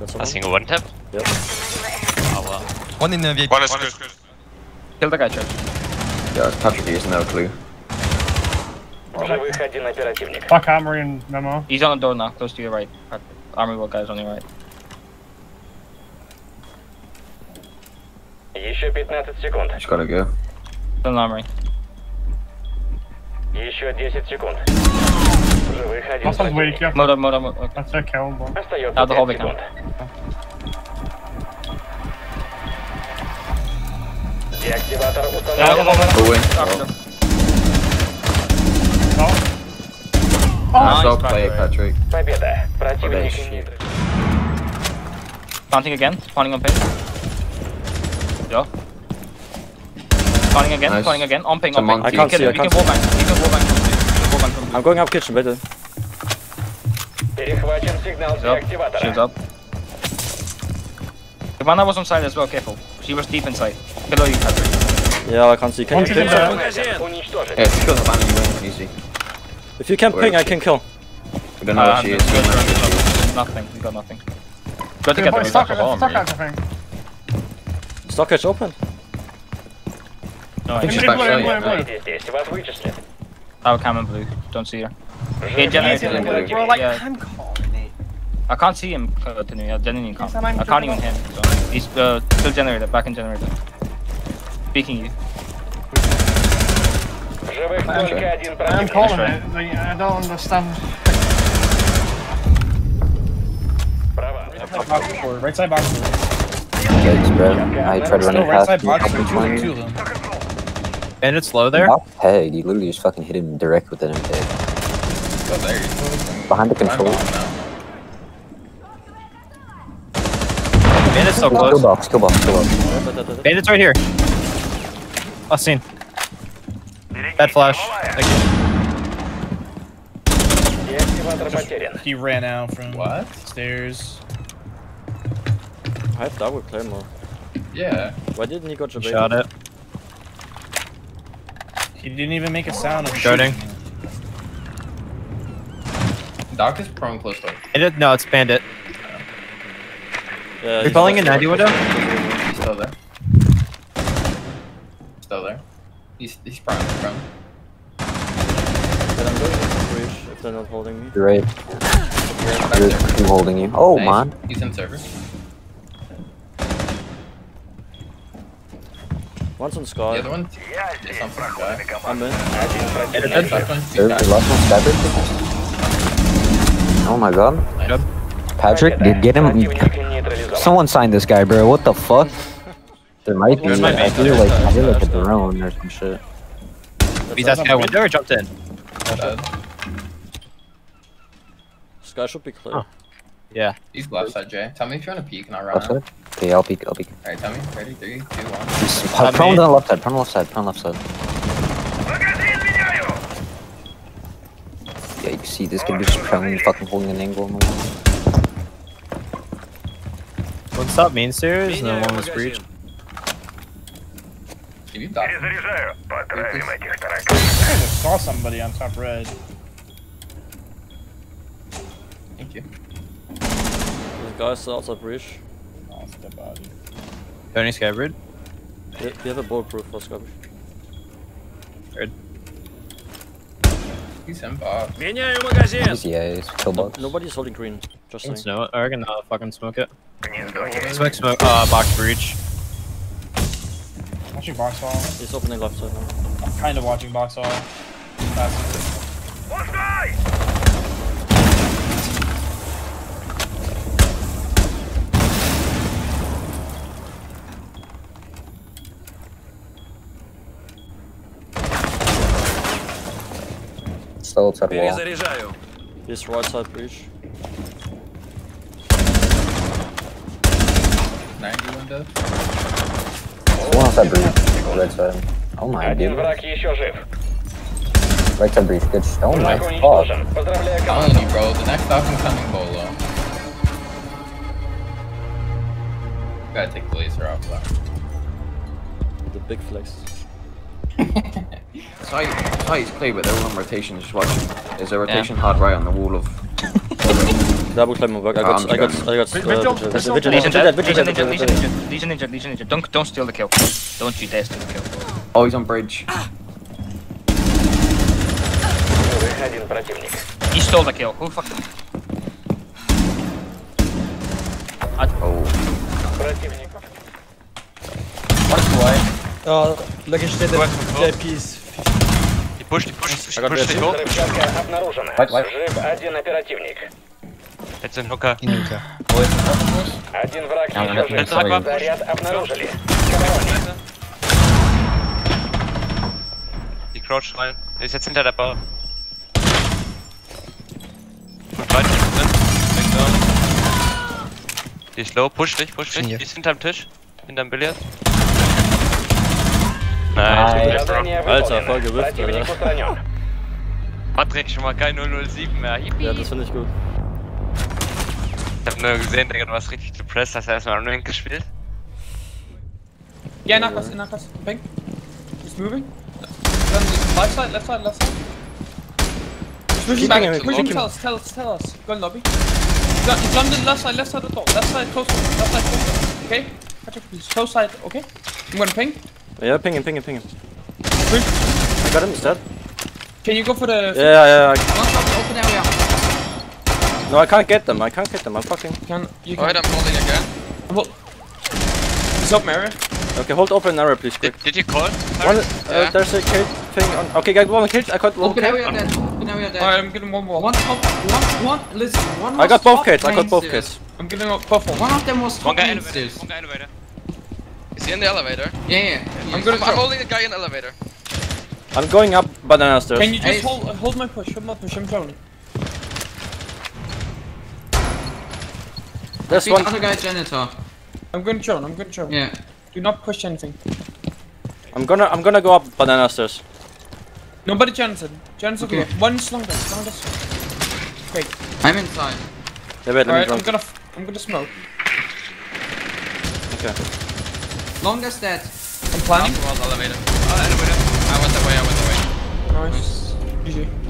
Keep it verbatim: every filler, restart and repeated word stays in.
A single one tap? Yep. Oh well. One in the V I P. One is good. Kill the guy, Church. Yeah, Patrick has no clue. Живых один оперативник. Fuck Armory and Memo. He's on the door now, close to your right. Army work guys on your right. Еще пятнадцать секунд. Just gotta go. Still in Armory. Еще десять секунд. Живых один That sounds weak, yeah. Motor, motor, motor. That's a kill, but... Остается Out the hallway пять секунд. Деактиватор установлен. Go in. No. Nice, Stop back play, away. Patrick. Победа. Oh, Противник shit. не... Planting again, planting on ping. Yeah. Planting again, Nice. planting again, on ping, It's a on ping. monkey. You I can can't kill see, him, I you can can't wall bang, you can wall bang from blue. You can wall bang from blue. I'm going up kitchen, better. Перехвачен сигнал Shields up, деактиватора. shields up. Ivana was on side as well, careful. She was deep inside. Below you, Patrick. Yeah, I can't see. Can you One ping? second. Уничтожить. Yeah, if you kill Havana, you win. Easy. If you can Where ping, is I can kill. We don't know Uh, what she is. good, We don't know good, what she is. good. Nothing, we got nothing. Go Yeah, together, but we stuck, got stuck, the I think. Stock edge open. No, think I she's Blue, back blue, side, blue, yeah. blue. Здесь, здесь. Вас вычислят. Our cannon blue, don't see her. Живых generator. один Blue. Bro, оперативник. like, Yeah. hand coordinate. I can't see him continuing, I didn't even come. Yes, and I'm I can't even triple hit him, so he's uh, still generator, back in generator. Speaking you. Живых I'm только один I'm противник. calling right. it. Like, I don't understand. Права. Box forward, right side box forward. Yikes, bro. I tried Still running right past side him. box. Up in Two of them, two twenty. of them. And it's low there. Not pegged. You literally just fucking hit him direct with an M P. Oh, there you go. Behind the I'm control. on now. Bandit's so Kill close. box, kill box, kill box. Bandit's right here. Oh, seen. Bad flash. Thank you. Деактиватор потерян. He ran out from What? stairs. I have that with Claymore. Yeah. Why didn't he go to He shot it. He didn't even make a sound of Shooting. shooting. Doc is prone close to it. Bandit, no, it's Bandit. Yeah, You're calling in ninety window? He's still there. Still there. He's he's prone. He's prone. Then I'm going to breach if they're not holding me. You're right. Back You're, there. I'm holding you. Oh, Nice. man. He's in server. One's on The Sky. other one is on front guy. I'm in. Один противник. Nice, last one. There, the last one's Patrick. Oh my god. Nice. Patrick, get, get him. Противник нейтрализован. Someone sign this guy, bro. What the fuck? There might be. Where's my I main feel guy? like I feel like a drone or some shit. He's at Sky window or jumped in? Dead. Sky should be clear. Huh. Yeah. He's left side, Jay. Tell me if you want to peek and I'll run Left out. side? Okay, I'll peek. I'll peek. Alright, tell me. Ready? Three, two, one. He's Not prone me. to the left side. Prone to the left side. Prone to the left side. Yeah, you can see this kid just prone, fucking holding an angle on the wall. One stop main stairs and then one was breach. Give you Doc. I just saw somebody on top red. Thank you. There's guys outside breach. Oh, it's a dead body. Tony Skybird. We we have a bulletproof for Sky. He's in box. Easy, yeah, he's kill No, box. nobody's holding green. Just saying. Snow it. I reckon uh, fucking smoke it. Smoke, smoke, uh, box breach. Watching box hall. He's opening left side now. I'm kind of watching box hall. Fast. Still outside wall. He's right side breach. ninety window. One outside breach. Right side. Oh my Один dude. враг еще жив. Right side breach. Good. sh- Oh my Враг fuck. уничтожен. Поздравляю I'm команду. telling you, bro. The next option coming bolo. Gotta take the laser off that. The big flex. Side, side's clear, but they're all on rotation. Just watching. There's a rotation hard right on the wall of. Double claim will work. I got, Um, I got, I got. Vigil, Uh, Vigil, Vigil, Vigil. Legion Vigil, dead. Vigil, Legion Vigil, injured. Vigil. Legion injured. Legion injured. Legion injured. Don't don't steal the kill. Don't you dare steal the kill. Oh, he's on bridge. Один противник. He stole the kill. Who fucking? Oh. Противник. What is why? Uh, like I said, What? the V I P is He pushed, he pushed, he I got pushed the goal. Взрывчатка обнаружена. White, white. Жив один оперативник. It's in hooker. Один враг Ja, maar еще net niet, жив. sorry. Заряд обнаружили. Die crouch rein. Der ist jetzt hinter der Bar. Und weit drin. Back down. Die ist low. Push dich, push dich. Die ist hinterm Tisch. Hinterm Billard. Nice. Задание Alter, voll выполнено. gewippt, Противник Alter. устранен. Patrick, schon mal kein null null sieben mehr. Yippie. Ja, das finde ich gut. Ich hab nur gesehen, Digga, du warst richtig depressed. Hast du erstmal am Rank gespielt? Yeah, knock us, knock us. Ping. He's moving. Then left side, left side, left side. He's pushing Keep back. him, He's keep pushing. him. Tell us, tell us, tell us. Go in lobby. He's got- he's landed left side, left side of the door. Left side, close. Left side, close. Okay. Patrick, please. Close side. Okay. I'm gonna ping. Yeah, ping him, ping him, ping him. Push. I got him, he's dead. Can you go for the? Yeah, yeah, I... One shot, open area. No, I can't get them, I can't get them, I'm fucking... Can you Alright, can? I'm holding again. Well, he's open area. Okay, hold open area, please, quick. Did, did you call? One, uh, there's a cage thing on... Okay, got one cage, I got one Open cage. area dead. Open area dead. Alright, I'm getting one more. One top, one, one, listen, one I was got both top cages, I got main both stairs. cages. I'm getting up buff one. One of them was One top guy main elevator. stairs. One guy elevator. Is he in the elevator? Yeah, yeah. I'm gonna I'm, I'm drop. holding the guy in the elevator. I'm going up banana stairs. Can you just Ace. hold hold my push? Hold my push. I'm drone. There's Big one... other guy janitor. I'm going drone. I'm going drone. Yeah. Do not push anything. I'm gonna, I'm gonna go up banana stairs. Nobody janitor. Janitor. Okay. Okay. One slung down. Slung down. Great. I'm inside. Yeah, wait, let me Alright, I'm drop. gonna f- I'm gonna smoke. Okay. Longest dead. I'm planning. Afterwards elevator. Oh, elevator. I went that way, I went that way. Nice. G G.